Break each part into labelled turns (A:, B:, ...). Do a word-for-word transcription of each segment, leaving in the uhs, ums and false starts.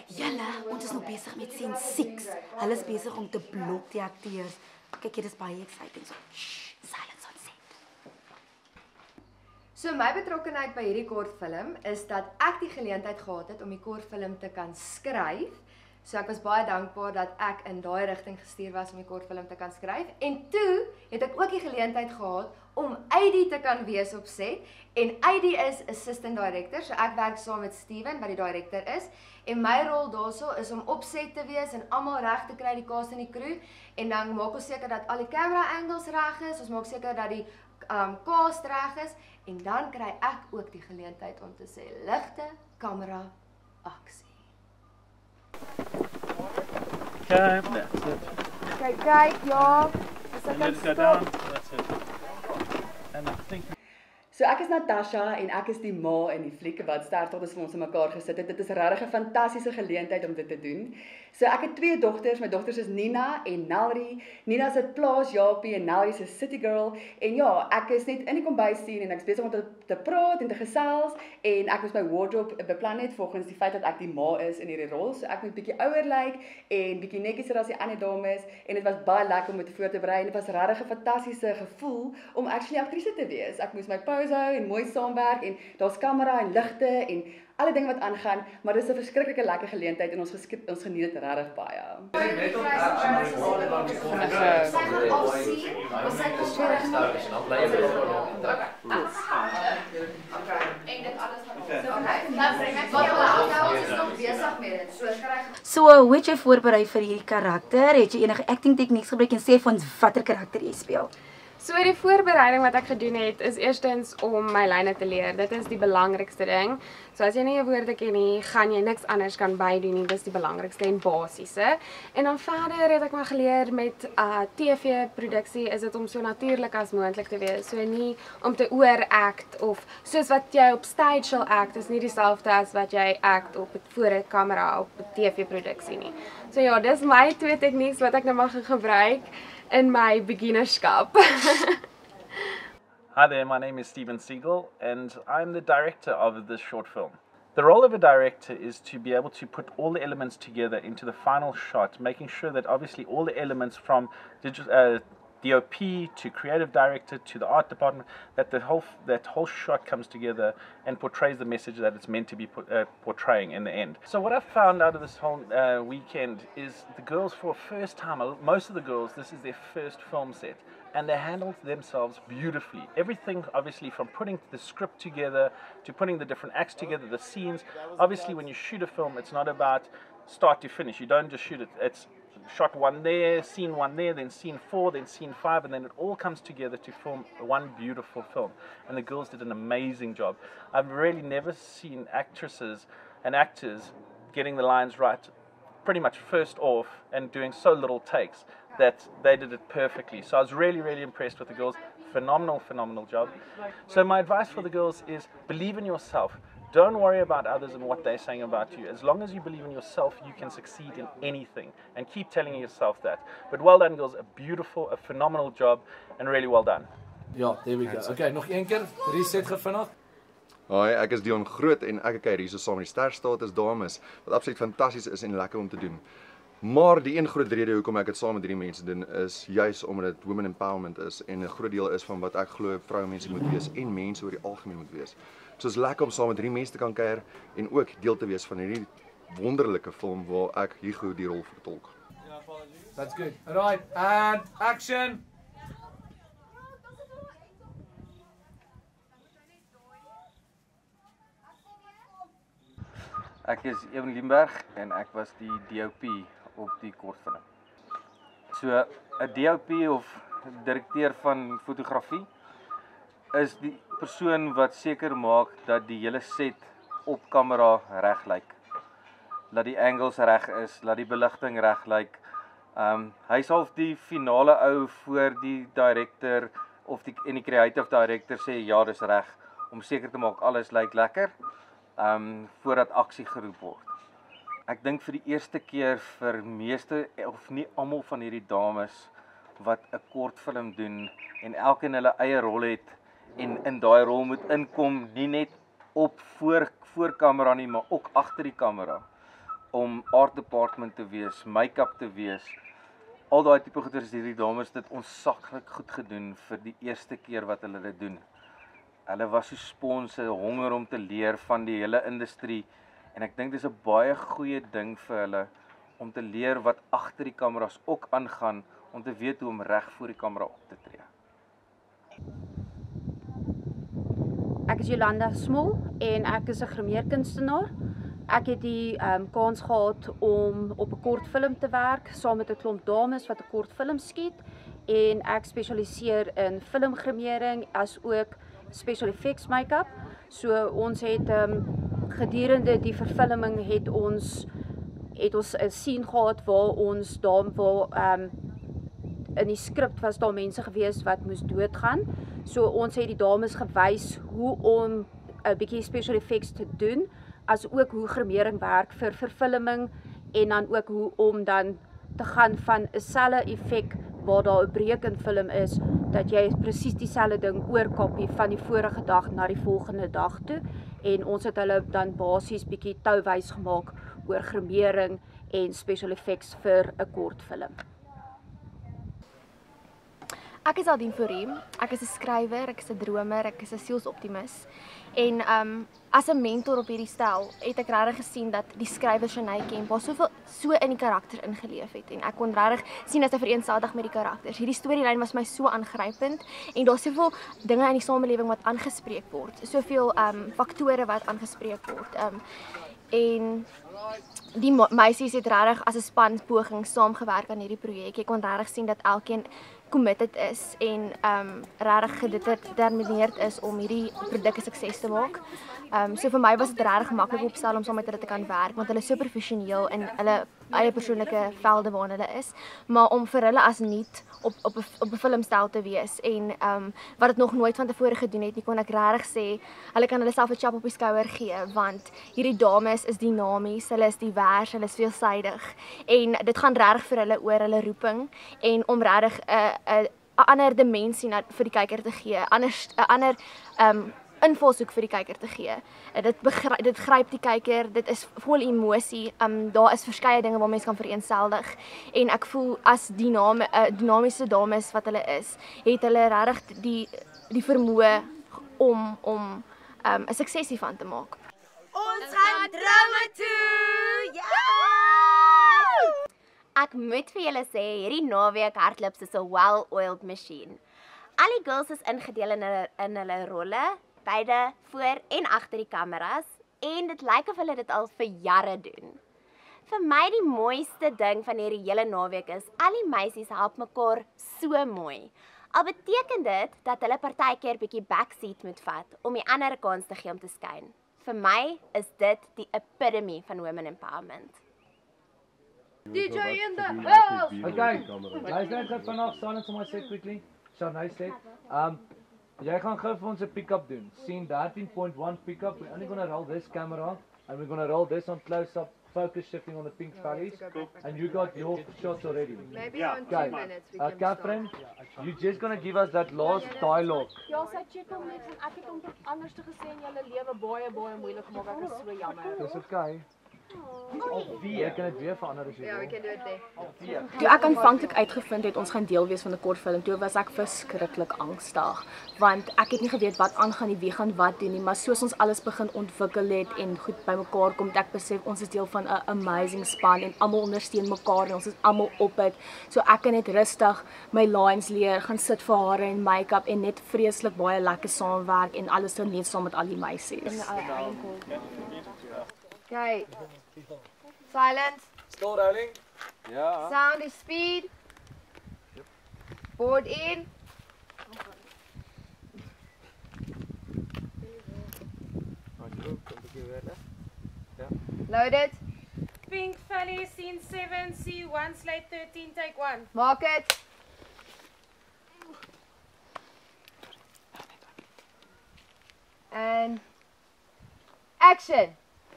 A: Julle, ons is nog bezig met scene six. Hulle is bezig om te blok die acteurs. Kijk, dit is baie exciting. So, shh, silence on set.
B: So my betrokkenheid by hierdie kortfilm is dat ek die geleentheid gehad het om die kortfilm te kan skryf. So ek was baie dankbaar dat ek in daai rigting gestuur was om die kortfilm te kan skryf. En toe het ek ook die geleentheid gehad om Eidie te kan wees op set. En Eidie is assistant director, so ek werk saam met Steven wat die director is. En my rol daarso is om op set te wees en almal reg te kry, die cast en die crew. En dan maak ons seker dat al die camera angles reg is, ons maak seker dat die um, cast reg is. En dan kry ek ook die geleentheid om te sê ligte, kamera, aksie.
C: Okay, that's it.
B: Kyk, kyk, ja. As ek
C: And
B: kan
C: let's go
B: stop.
C: down. That's it. And I think.
D: So ek is Natasha en ek is die ma in die fliek wat sterfdag is vir ons in mekaar gesit het. Dit is regtig 'n fantastiese geleentheid om dit te doen. So ek het twee dogters, my dogters is Nina en Nelrie. Nina se plaas Japie en Nelrie se city girl. En ja, ek is net in die kombuis sien en ek's besig om te, te praat en te gesels en ek moes my wardrobe beplan net volgens die feit dat ek die ma is in hierdie rol. So ek moet bietjie ouer lyk en bietjie netjieser as die ander dames en dit was baie lekker om dit voor te berei en dit was regtig 'n fantastiese gevoel om actually aktrise te wees. Ek moes my pose hou en mooi saamwerk en daar's kamera en ligte en alle dinge wat aangaan, maar dis 'n verskriklike lekker geleentheid en ons geskip, ons geniet dit regtig baie.
B: Sy gaan afsien, ons sy kom terug. En dit alles gaan ons. Okay, dan bring ek vir jou. Ons is nog besig met dit. So kry
A: So, hoe het jy voorberei vir hierdie karakter? Het jy enige acting tegnieks gebruik en sê vir ons watter karakter jy speel?
E: So die voorbereiding wat ek gedoen het is eerstens om my lyne te leer. Dit is die belangrikste ding. So as jy nie jou woorde ken nie, gaan jy niks anders kan bydoen nie. Dis die belangrikste en basiese. En dan verder het ek maar geleer met uh T V-produksie is dit om so natuurlik as moontlik te wees. So nie om te oor-act of soos wat jy op stage sal act, is nie dieselfde as wat jy act op voor 'n kamera op 'n T V-produksie nie. So ja, dis my twee tegnieks wat ek nou mag gebruik in my beginnerskap.
C: Hi there, my name is Steven Siegel, and I'm the director of this short film. The role of a director is to be able to put all the elements together into the final shot, making sure that obviously all the elements from digital, uh, D O P to creative director to the art department, that the whole that whole shot comes together and portrays the message that it's meant to be put, uh, portraying in the end. So what I've found out of this whole uh, weekend is the girls, for the first time, most of the girls, this is their first film set, and they handled themselves beautifully. Everything, obviously, from putting the script together to putting the different acts together, the scenes. Obviously, when you shoot a film, it's not about start to finish. You don't just shoot it. It's shot one there, scene one there, then scene four, then scene five, and then it all comes together to form one beautiful film. And the girls did an amazing job. I've really never seen actresses and actors getting the lines right pretty much first off and doing so little takes that they did it perfectly. So I was really, really impressed with the girls. Phenomenal, phenomenal job. So my advice for the girls is believe in yourself. Don't worry about others and what they're saying about you. As long as you believe in yourself, you can succeed in anything. And keep telling yourself that. But well done, girls. A beautiful, a phenomenal job, and really well done.
F: Ja, there we go. Okay, nog een keer. Reset gevinnig.
G: Hi, ek is Dion Groot en ek kyk hier so saam met die sterstatus dames wat absoluut fantasties is en lekker om te doen. Maar die een groot rede hoekom ek dit saam met hierdie mense doen is juis omdat dit women empowerment is en 'n groot deel is van wat ek glo vroumense moet wees en mense oor die algemeen moet wees. So is lekker om saam met hierdie mense te kan kuier en ook deel te wees van hierdie wonderlike film waar ek Hugo die rol vertolk.
F: That's good. Alright, and action.
H: Ek is Ewan Limberg en ek was die D O P op die kortfilm. So 'n D O P of direkteur van fotografie is die persoon wat seker maak dat die hele set op kamera reg lyk. Dat die angles reg is, dat die beligting reg lyk. Um hy sal die finale ou voor die director of die en die creative director sê ja, dis reg om seker te maak alles lyk lekker. Um voordat aksie geroep word. Ek dink vir die eerste keer vir meeste of nie almal van hierdie dames wat 'n kortfilm doen en elkeen hulle eie rol het en in daai rol moet inkom, nie net op voor voor kamera nie, maar ook agter die kamera. om art department te wees, make-up te wees. Al daai tipe goeders het hierdie dames dit onsaglik goed gedoen vir die eerste keer wat hulle dit doen. Hulle was so sponse, honger om te leer van die hele industrie en ek dink dis 'n baie goeie ding vir hulle om te leer wat agter die kameras ook aangaan, om te weet hoe om reg voor die kamera op te tree.
I: Ek is Jolanda Smol en ek is 'n grimeerkunstenaar. Ek het die um, kans gehad om op 'n kortfilm te werk saam met 'n klomp dames wat 'n kortfilm skiet en ek spesialiseer in filmgrimering as ook special effects make-up. So ons het um, gedurende die verfilming het ons het ons 'n scene gehad waar ons daar waar um, in die skrip was daar mense gewees wat moes doodgaan. So ons het die dames gewys hoe om 'n bietjie special effects te doen, as ook hoe grimering werk vir verfilming en dan ook hoe om dan te gaan van 'n selfe effek waar daar 'n breek in film is, dat jy presies dieselfde ding oorkopie van die vorige dag na die volgende dag toe. En ons het hulle dan basies bietjie touwys gemaak oor grimering en special effects vir 'n kortfilm.
J: Ek is Aldien Fourie, ek is 'n skrywer, ek is 'n dromer, ek is 'n sielsoptimis. En um, as 'n mentor op hierdie stel het ek regtig gesien dat die skrywer Shanae Kemp haar soveel so in die karakter ingeleef het en ek kon regtig sien dat sy vereenselwig met die karakters. Hierdie storielyn was my so aangrypend en daar's soveel dinge in die samelewing wat aangespreek word, soveel um, faktore wat aangespreek word. Um, en die meisies het regtig as 'n span poging saamgewerk aan hierdie projek. Ek kon regtig sien dat elkeen committed is en um, regtig gedetermineerd is om hierdie produk 'n sukses te maak. Um, so vir my was dit regtig maklik opstel om saam met hulle te kan werk, want hulle is so professioneel in hulle eie persoonlike velde waarin hulle is, maar om vir hulle as nuut op op 'n op 'n filmstel te wees en um, wat dit nog nooit van tevore gedoen het nie, kon ek regtig sê hulle kan hulle self 'n klap op die skouer gee, want hierdie dames is dinamies, hulle is divers, hulle is veelsidig en dit gaan regtig vir hulle oor hulle roeping en om regtig 'n 'n 'n ander dimensie na vir die kyker te gee, anders 'n ander um, invalshoek vir die kyker te gee. Dit begryp, dit gryp die kyker, dit is vol emosie. Um, daar is verskeie dinge waar mense kan vereenselwig en ek voel as diname, uh, dinamiese dames wat hulle is, het hulle regtig die die vermoë om om um, 'n suksesie van te maak.
K: Ons gaan drome toe. Ja! Ek moet vir julle sê, hierdie naweek hardloop soos 'n well-oiled machine. Al die girls is ingedeel in hulle in hulle rolle, beide voor en agter die kameras, en dit lyk of hulle dit al vir jare doen. Vir my die mooiste ding van hierdie hele naweek is, al die meisies help mekaar so mooi. Al beteken dit dat hulle partykeer bietjie backseat moet vat om die ander 'n kans te gee om te skyn. Vir my is dit die epitome van women empowerment.
B: D J in the house!
F: Okay, guys, let's go vanaf silence on my set quickly. Shanae set. Um, jy gaan gou vir ons 'n pick-up doen. Scene thirteen point one pick-up. We're only going to roll this camera and we're going to roll this on close-up, focus shifting on the pink valleys. And you got your shots already.
B: Maybe yeah. on two
F: okay.
B: minutes we
F: uh,
B: can
F: Catherine, start. You're just going to give us that last dialogue.
E: Ja, sy check hom net en ek het hom tot anders te gesê en julle lewe baie baie moeilik gemaak. Ek is so jammer.
F: Dis okay. Jy kan dit weer verander as jy wil.
B: Ja, we can do it there.
L: Toe ek aanvanklik uitgevind het ons gaan deel wees van 'n kortfilm, toe was ek verskriklik angstig, want ek het nie geweet wat aangaan nie, wie gaan wat doen nie, maar soos ons alles begin ontwikkel het en goed bymekaar kom, het ek besef ons is deel van 'n amazing span en almal ondersteun mekaar en ons is almal op dit. So ek kan net rustig my lines leer, gaan sit vir hare en make-up en net vreeslik baie lekker saamwerk en alles doen net saam met al die meisies.
B: Okay. Silence.
F: Still rolling.
H: Ja.
B: Sound is speed. Yep. Board in. Loaded.
E: Pink Valley, scene seven, C one, slide thirteen, take one.
B: Mark it. And action.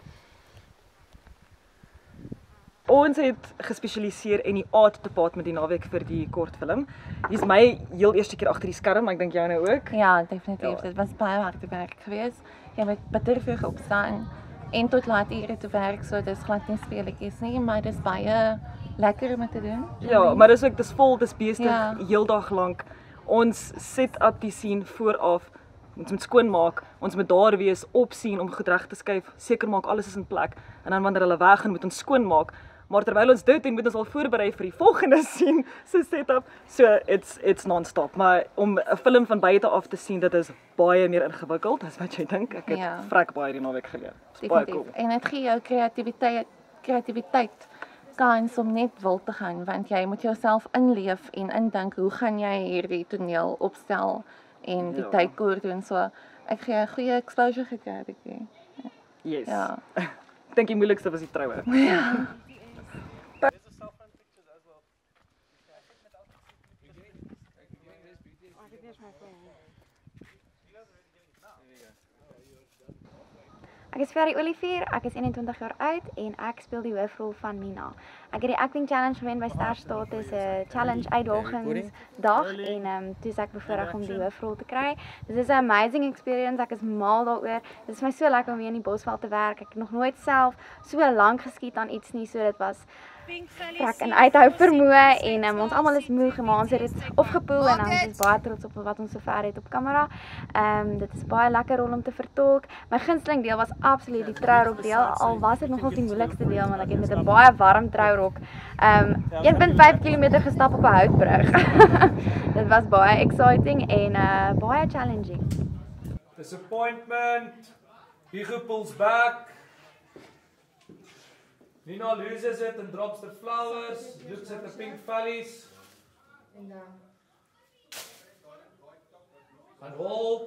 M: Ons het gespesialiseer in die art department die naweek vir die kortfilm. Hier's my heel eerste keer agter die skerm, ek dink jou nou ook.
N: Ja, definitief. Ja. Dit was baie harde werk geweest. Jy moet bitterveel opstaan en tot laat ure te werk, so dis glad nie speletjies nie, maar dis baie lekker om te doen.
M: Ja, maar dis ook dis vol, dis besig
N: Ja.
M: heeldag lank. Ons set up die scene vooraf. Ons moet skoonmaak, ons moet daar wees, opsien om goed reg te skuif, seker maak alles is in plek. En dan wanneer hulle weg gaan, moet ons skoonmaak. Maar terwyl ons dit doen, moet ons al voorberei vir die volgende scene se setup. So it's it's non-stop, maar om 'n film van buite af te sien, dit is baie meer ingewikkeld as wat jy dink. Ek het
N: Ja.
M: vrek baie die naweek geleer. Dis baie
N: Definitief.
M: cool.
N: En dit gee jou kreatiwiteit kreatiwiteit kans om net wil te gaan, want jy moet jouself inleef en indink hoe gaan jy hierdie toneel opstel en die
M: Ja.
N: tyd kort doen. So ek gee 'n goeie exposure gekry het ek.
M: Yes.
N: Ja.
M: Ek dink die moeilikste was die troue.
N: Ja.
O: Ek is Ferry Olivier, ek is eenentwintig jaar oud en ek speel die hoofrol van Nina. Ek het die acting challenge gewen by Ster Status, 'n challenge uitdagingsdag en ehm um, toe is ek bevoorreg om die hoofrol te kry. Dit is 'n amazing experience, ek is mal daaroor. Dit is vir my so lekker om weer in die Bosveld te werk. Ek het nog nooit self so lank geskiet aan iets nie, so dit was vrek en uithou vermoë en um, ons almal is moeg, maar ons het dit opgepoel en ons is baie trots op wat ons sover het op kamera. Ehm um, dit is baie lekker rol om te vertolk. My gunsteling deel was absoluut die trourok deel, al was dit nogals die moeilikste deel want ek het met 'n baie warm trourok ehm um, een komma vyf kilometer gestap op 'n houtbrug. Dit was baie exciting en uh, baie challenging.
F: Disappointment. Hugo pulls back. Nina loses it and drops the flowers. Looks at the pink valleys. And hold.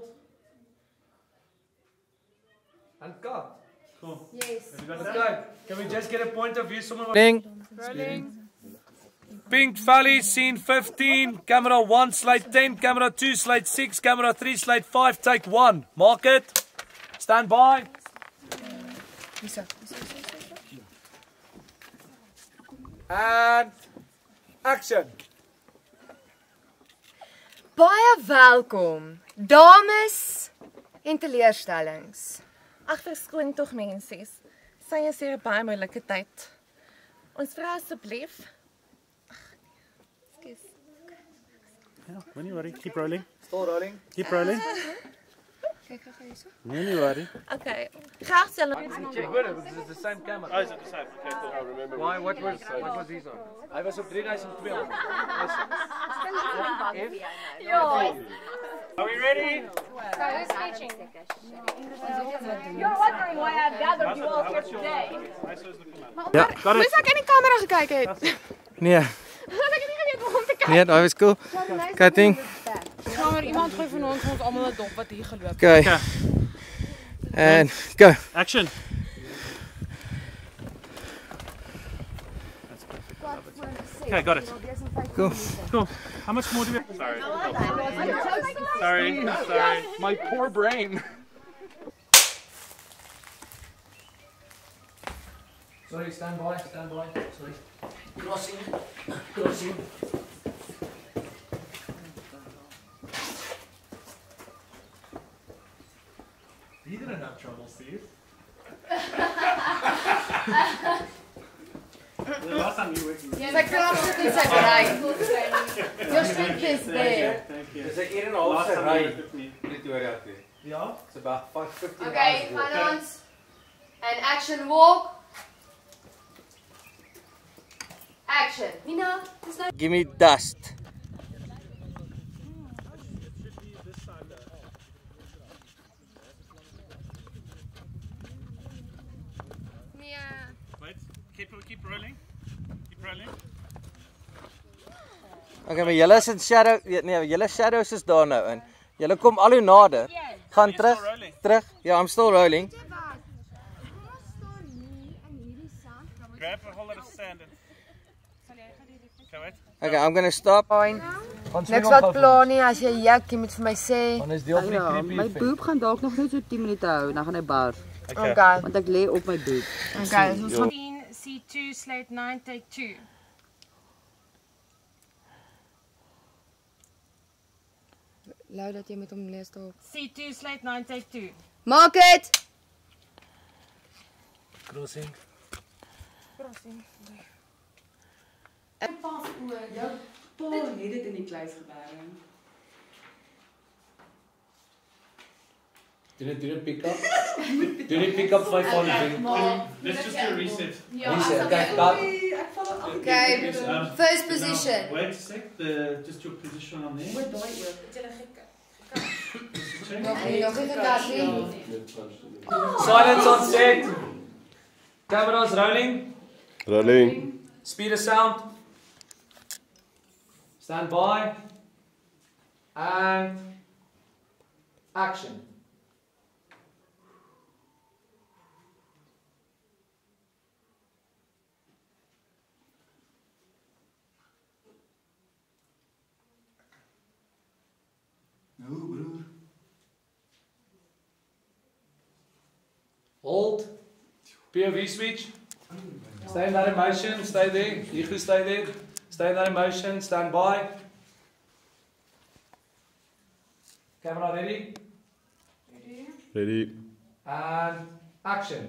F: And cut. Cool.
B: Yes.
F: Okay. Can we just get a point of view? Someone Rolling. Rolling. Pink Valley, scene fifteen. Camera one, slide ten. Camera two, slide six. Camera three, slide five. Take one. Mark it. Stand by. Lisa. And action.
B: Baie welkom, dames en teleurstellings.
N: Ag verskoon tog mensies. Sy is hier 'n baie moeilike tyd. Ons vra asseblief. Ekskuus.
P: Yeah, don't worry. Keep rolling.
F: Still rolling.
P: Keep rolling.
N: Kyk gou hierso.
P: No, don't worry.
N: Okay. Graag stel ons
F: Check good. This is the same camera.
P: Oh, is it the same? Okay, cool. I remember.
F: Why? What was what was his on? I was op three thousand twelve. Are we ready?
E: So who's speeching?
L: You're wondering why I've gathered you all here today.
P: Ja, got it.
E: Moes ek in die kamera gekyk het?
H: Nee.
E: Dat ek nie geweet hoe om te kyk.
H: Nee, dat was cool. Cutting.
E: Ja, maar iemand gooi van ons ons almal 'n dop wat hier geloop.
H: Okay. And go.
P: Action. Okay, got it.
H: Cool.
P: Cool. How much more do we have? Sorry. Sorry. Sorry.
F: My poor brain. Sorry, stand by, stand by. Sorry. Crossing. Crossing.
P: You didn't have trouble, Steve. The last time you were working.
B: Sy krag sit in sy brein. Your strength is there.
P: Thank you.
H: Dis 'n uur en 'n half se ry Pretoria toe.
P: Ja?
H: It's about five fifteen
B: Okay,
H: hours walk.
B: gaan ons. And action walk. Action. Nina, dis nou
H: Give me dust.
P: Wait. Keep keep rolling. Keep rolling.
H: Okay, maar julle is in shadow, nee, julle shadows is daar nou in. Julle kom al hoe nader. Gaan terug. Terug. Ja, I'm still rolling.
P: Grab a whole lot of sand and. Okay, wait.
H: Okay, I'm going to stop.
B: niks wat pla nie as jy juk, jy moet vir my sê.
H: Dan is deel van die creepy
Q: My boob gaan dalk nog net so tien minute hou, dan gaan hy bar.
B: Okay. Okay.
Q: Want ek lê op my boob.
B: Okay, ons gaan
E: C two slate nine take two.
B: Lou dat jy met hom lees daarop.
E: C two slate nine take two.
B: Maak dit.
F: Crossing.
L: Crossing.
D: Pas oor, jou pa het dit in die kluis gebeere.
F: Doen it, doen it pick up. Doen it pick up five on the
P: Let's just do a reset.
F: Reset, okay, cut.
B: Okay,
P: Um,
B: first
P: now,
B: position.
P: Wait a sec, the, just your position on there.
D: Wat daai ook.
B: Nog nie, nog nie gekas nie.
F: Silence on set. Cameras rolling.
G: Rolling.
F: Speed of sound. Stand by. And action.
P: No, broer.
F: Hold. P O V switch. Stay in that emotion. Stay there. Ego, stay there. Stay in that emotion. Stand by. Camera ready?
G: Ready.
F: And action.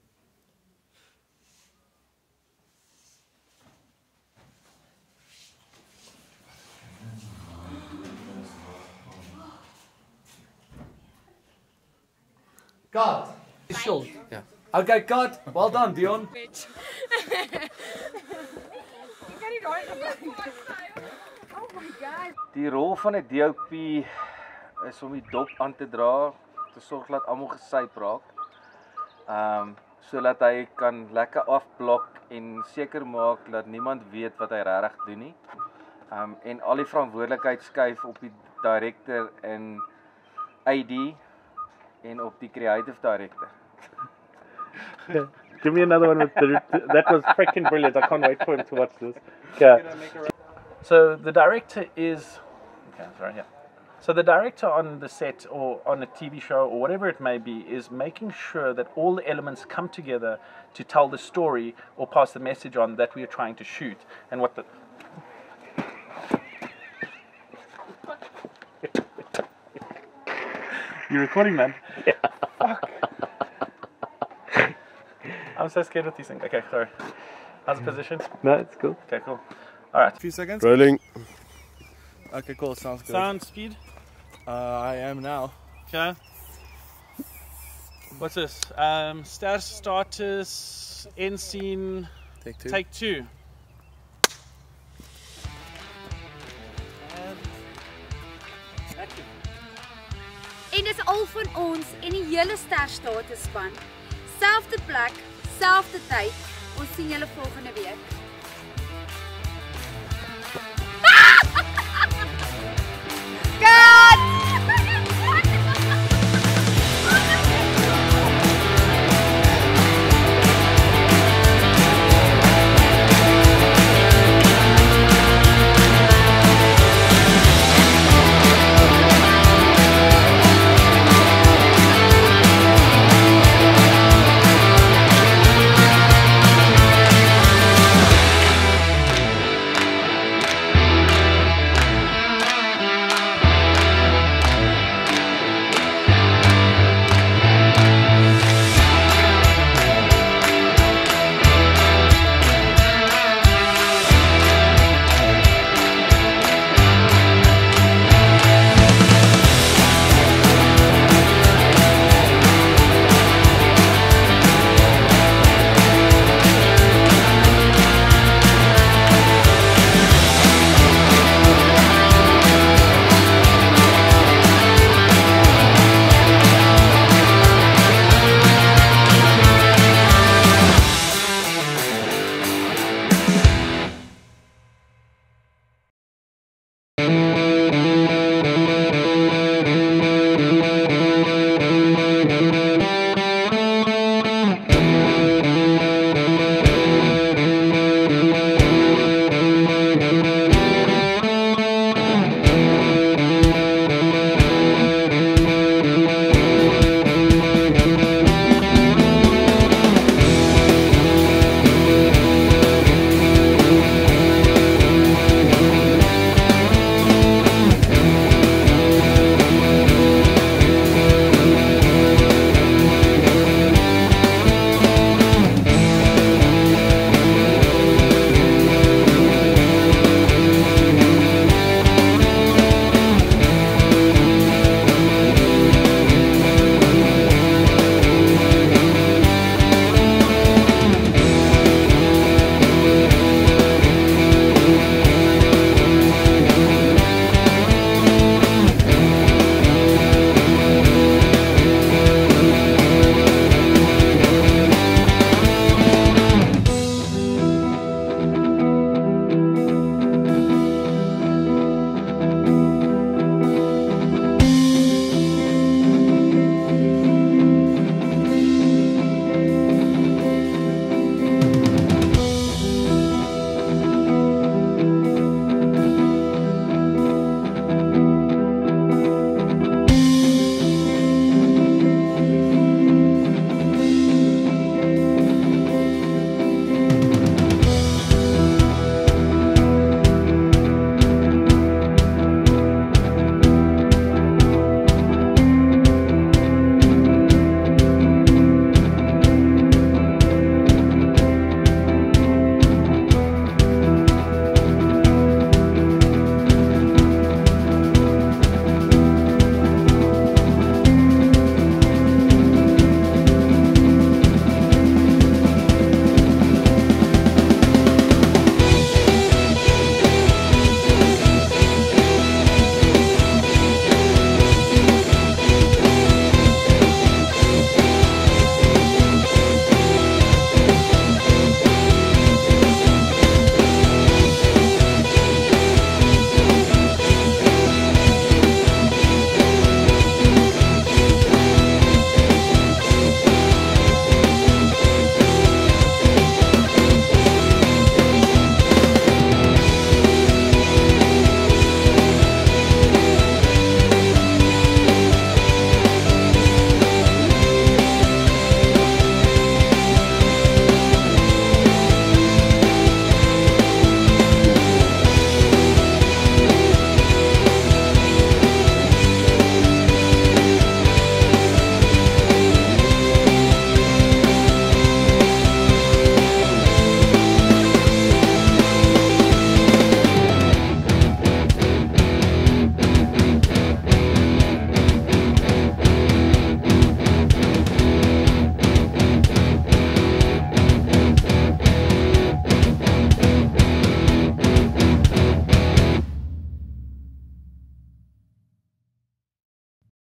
F: Cut. Short.
G: Yeah.
F: Okay, cut. Well done, Dion.
H: Die rol van 'n D O P is om die dop aan te dra, te sorg dat almal gesyp raak. Ehm um, sodat hy kan lekker afblok en seker maak dat niemand weet wat hy regtig doen nie. Ehm um, en al die verantwoordelikheid skuif op die director en A D en op die creative director.
C: Give me another one with the, that was freaking brilliant. I can't wait for him to watch this. Okay. So the director is okay, sorry, yeah. So the director on the set or on a T V show or whatever it may be is making sure that all the elements come together to tell the story or pass the message on that we are trying to shoot. And what the You're recording, man? Yeah. Fuck. I'm so scared with these things. Okay, sorry. How's the position?
R: No, it's cool.
C: Okay, cool. All right.
R: A few seconds.
G: Rolling.
R: Okay, cool. Sounds good.
P: Sound speed?
R: Uh, I am now.
P: Okay. What's this? Um, status, status, end scene.
R: Take two.
P: Take two.
S: En dis al van ons en die hele Sterstatus span. Selfde plek, selfde tyd. Ons sien julle volgende week.